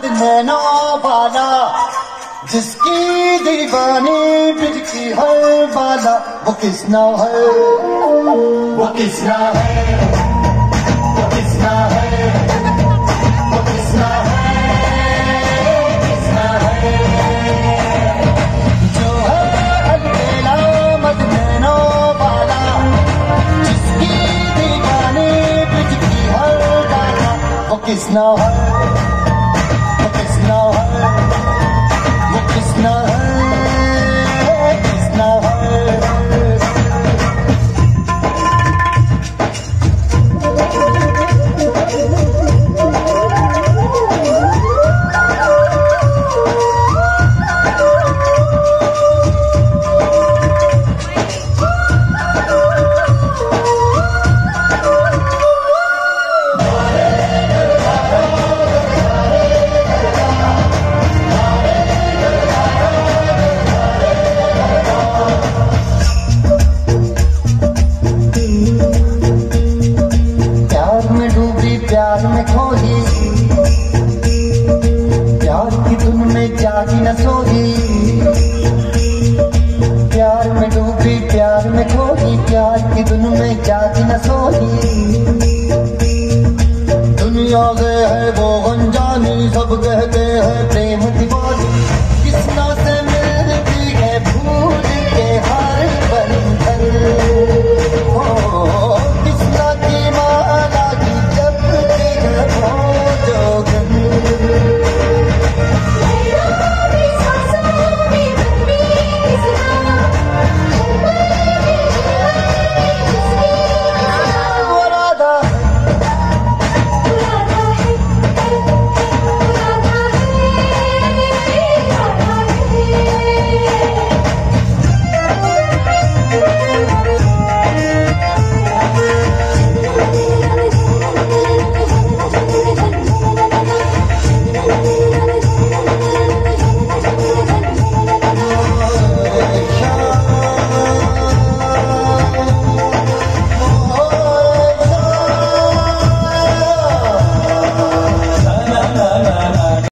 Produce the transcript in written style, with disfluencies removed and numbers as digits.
Nano वाला जिसकी दीवानी बिजकी हर वाला वो किसना है, वो किसना है, वो किसना है, वो किसना है, किसना है। जो है अलबेला मत नैनो वाला जिसकी दीवानी बिजकी हर वाला वो किसना है, वो किसना है, वो किसना है, किसना है। प्यार में खोई प्यार की धुन में जागी न सोई, प्यार में डूबी प्यार में खोई प्यार की धुन में जागी न सोई। दुनिया गए है वो अनजानी सब कह